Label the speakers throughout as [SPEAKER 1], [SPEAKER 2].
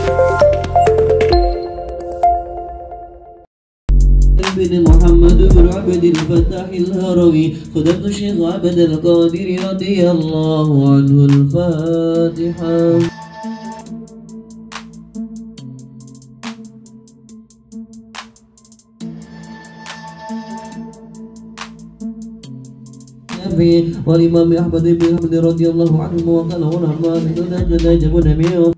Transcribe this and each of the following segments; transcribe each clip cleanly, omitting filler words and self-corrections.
[SPEAKER 1] بن محمد بن عبد الفتاح الهروي خدمت الشيخ عبد القادر رضي الله عنه. الفاتحة. والإمام أحمد بن حنبل رضي الله عنه وقال ونعم من نجم منهم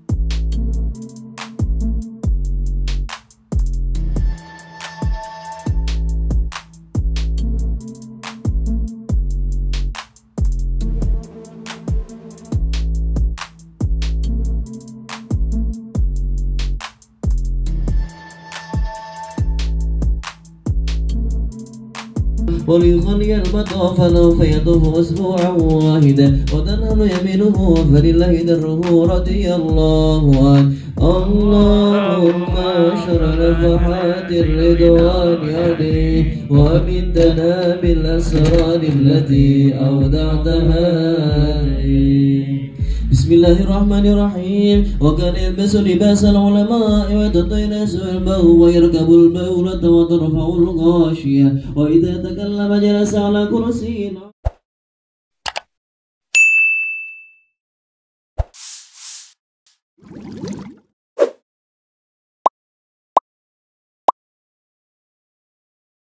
[SPEAKER 1] وليصلي المطاف له فيطوف أسبوعا واحدا وتنهل يمينه فلله دره رضي الله عنه. اللهم اشر نفحات الرضوان عليه وامدنا بالأسرار التي أودعتها عليه. بسم الله الرحمن الرحيم. وكان يلبس لباس العلماء ويتطيرس البغو ويركب البولة وترفع الغاشية وإذا تكلم جلس على كرسي